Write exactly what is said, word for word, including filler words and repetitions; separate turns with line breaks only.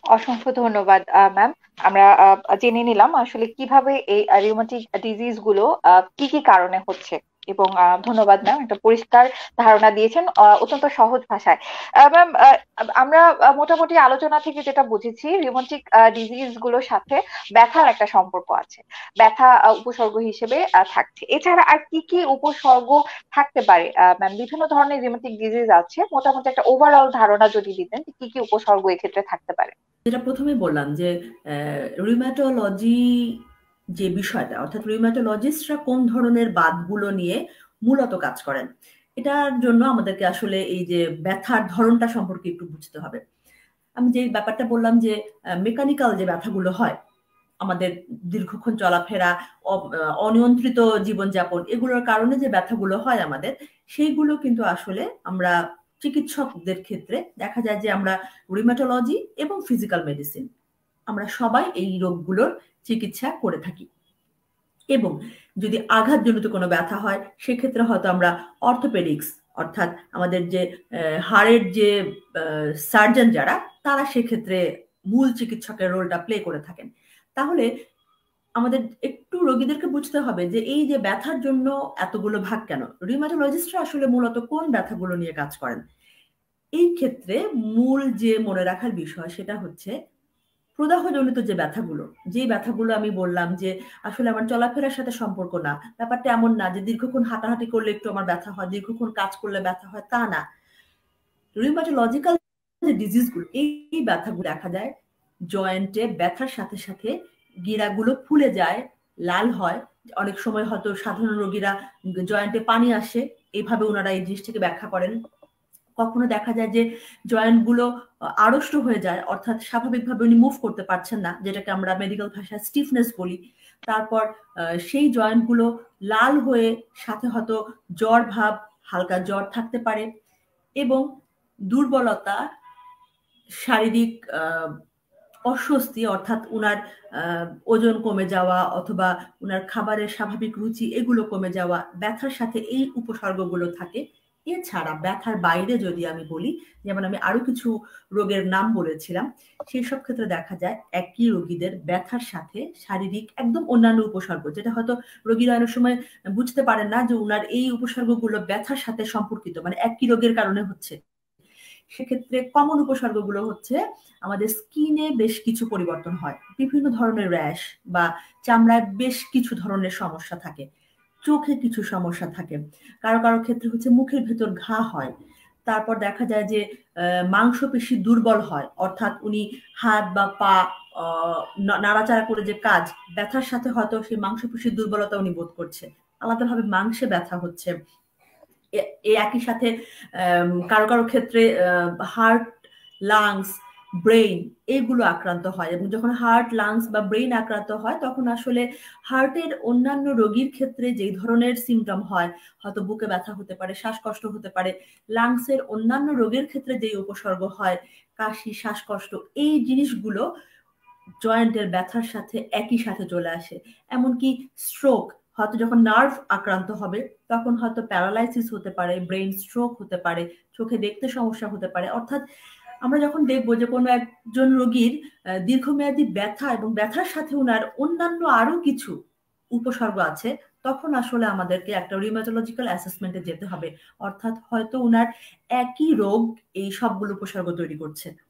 অসংখ্য ধন্যবাদ ম্যাম। আমরা আহ, জেনে নিলাম আসলে কিভাবে এই রিউমাটিক ডিজিজ গুলো আহ, কি কি কারণে হচ্ছে। এবং আহ, ধন্যবাদ ম্যাম, একটা পরিষ্কার ধারণা দিয়েছেন আহ, অত্যন্ত সহজ ভাষায়। ম্যাম, আমরা আহ, মোটামুটি আলোচনা থেকে যেটা বুঝেছি, রিউমাটিক ডিজিজ গুলোর সাথে ব্যথার একটা সম্পর্ক আছে, ব্যথা আহ, উপসর্গ হিসেবে আহ, থাকছে। এছাড়া আর কি কি উপসর্গ থাকতে পারে ম্যাম? বিভিন্ন ধরনের রিউমাটিক ডিজিজ আছে, মোটামুটি একটা ওভারঅল ধারণা যদি দিতেন যে কি কি উপসর্গ এক্ষেত্রে থাকতে পারে।
যেটা প্রথমে বললাম যে রিউম্যাটোলজি যে বিষয়টা, অর্থাৎ রিউম্যাটোলজিস্টরা কোন ধরনের বাতগুলো নিয়ে মূলত কাজ করেন, এটার জন্য আমাদেরকে আসলে এই যে ব্যথার ধরনটা সম্পর্কে একটু বুঝতে হবে। আমি যে ব্যাপারটা বললাম যে মেকানিক্যাল যে ব্যথাগুলো হয়, আমাদের দীর্ঘক্ষণ চলাফেরা, অ- আহ, অনিয়ন্ত্রিত জীবনযাপন, এগুলোর কারণে যে ব্যথাগুলো হয় আমাদের, সেইগুলো কিন্তু আসলে আমরা চিকিৎসকদের ক্ষেত্রে দেখা যায় যে আমরা রিউমাটোলজি এবং ফিজিক্যাল মেডিসিন আমরা সবাই এই রোগগুলোর চিকিৎসা করে থাকি। এবং যদি আঘাতজনিত কোনো ব্যথা হয় সেক্ষেত্রে হয়তো আমরা অর্থোপেডিক্স, অর্থাৎ আমাদের যে আহ, হাড়ের যে সার্জন যারা, তারা সেক্ষেত্রে মূল চিকিৎসকের রোলটা প্লে করে থাকেন। তাহলে আমাদের একটু রোগীদেরকে বুঝতে হবে যে এই যে ব্যথার জন্য এতগুলো ভাগ কেন, রিউমাটোলজিস্টরা আসলে মূলত কোন ব্যথাগুলো নিয়ে কাজ করেন। এই ক্ষেত্রে মূল যে মনে রাখার বিষয় সেটা হচ্ছে প্রদাহজনিত যে ব্যথাগুলো, যে ব্যথাগুলো আমি বললাম যে আসলে আমার চলাফেরার সাথে সম্পর্ক না, ব্যাপারটা এমন না যে দীর্ঘক্ষণ হাঁটাহাঁটি করলে একটু আমার ব্যথা হয়, দীর্ঘক্ষণ কাজ করলে ব্যথা হয়, তা না। রিউমাটোলজিক্যাল যে ডিজিজগুলো, এই ব্যথাগুলো দেখা যায় জয়েন্টে ব্যথার সাথে সাথে গিরাগুলো ফুলে যায়, লাল হয়। অনেক সময় হয়তো সাধারণ রোগীরা জয়েন্টে পানি আসে, এইভাবে ওনারা এই জিনিসটাকে ব্যাখ্যা করেন। কখনো দেখা যায় যে জয়েন্ট গুলো আড়ষ্ট হয়ে যায়, অর্থাৎ স্বাভাবিকভাবে উনি মুভ করতে পারছেন না, যেটাকে আমরা মেডিকেল ভাষায় স্টিফনেস বলি। তারপর আহ, সেই জয়েন্ট গুলো লাল হয়ে সাথে হয়তো জ্বর ভাব, হালকা জ্বর থাকতে পারে। এবং দুর্বলতা, শারীরিক আহ, অস্বস্তি, অর্থাৎ উনার আহ, ওজন কমে যাওয়া অথবা উনার খাবারের স্বাভাবিক রুচি এগুলো কমে যাওয়া, ব্যথার সাথে এই উপসর্গগুলো থাকে। এছাড়া ব্যথার বাইরে যদি আমি বলি, যেমন আমি আরো কিছু রোগের নাম বলেছিলাম, সেই সব ক্ষেত্রে দেখা যায় একই রোগীদের ব্যথার সাথে শারীরিক একদম অন্যান্য উপসর্গ, যেটা হয়তো রোগীরা অনেক সময় বুঝতে পারেন না যে উনার এই উপসর্গগুলো ব্যথার সাথে সম্পর্কিত, মানে একই রোগের কারণে হচ্ছে। সেক্ষেত্রে কমন উপসর্গগুলো হচ্ছে আমাদের স্কিনে বেশ কিছু পরিবর্তন হয়, বিভিন্ন ধরনের র্যাশ বা চামড়ায় বেশ কিছু ধরনের সমস্যা থাকে, চোখে কিছু সমস্যা থাকে, কারো কারো ক্ষেত্রে হচ্ছে মুখের ভেতর ঘা হয়। তারপর দেখা যায় যে আহ, মাংসপেশি দুর্বল হয়, অর্থাৎ উনি হাত বা পা আহ, না- নাড়াচাড়া করে যে কাজ, ব্যথার সাথে হয়তো সেই মাংসপেশির দুর্বলতা উনি বোধ করছে, আলাদাভাবে মাংসে ব্যথা হচ্ছে। এ এ একই সাথে আম, কারো কারো ক্ষেত্রে হার্ট, লাংস, ব্রেইন এগুলো আক্রান্ত হয়। এবং যখন হার্ট, লাংস বা ব্রেইন আক্রান্ত হয় তখন আসলে হার্টের অন্যান্য রোগীর ক্ষেত্রে যেই ধরনের সিমটম হয়, হয়তো বুকে ব্যথা হতে পারে, শ্বাসকষ্ট হতে পারে, লাংসের অন্যান্য রোগের ক্ষেত্রে যেই উপসর্গ হয়, কাশি, শ্বাসকষ্ট, এই জিনিসগুলো জয়েন্টের ব্যথার সাথে একই সাথে চলে আসে। এমনকি স্ট্রোক, হয়তো যখন নার্ভ আক্রান্ত হবে তখন হয়তো প্যারালাইসিস হতে পারে, ব্রেন স্ট্রোক হতে পারে, চোখে দেখতে সমস্যা হতে পারে। অর্থাৎ আমরা যখন দেখবো যে কোনো একজন রোগীর আহ, দীর্ঘমেয়াদী ব্যথা এবং ব্যথার সাথে ওনার অন্যান্য আরো কিছু উপসর্গ আছে, তখন আসলে আমাদেরকে একটা রিউমাটোলজিক্যাল অ্যাসেসমেন্টে যেতে হবে। অর্থাৎ হয়তো ওনার একই রোগ এই সবগুলো উপসর্গ তৈরি করছে।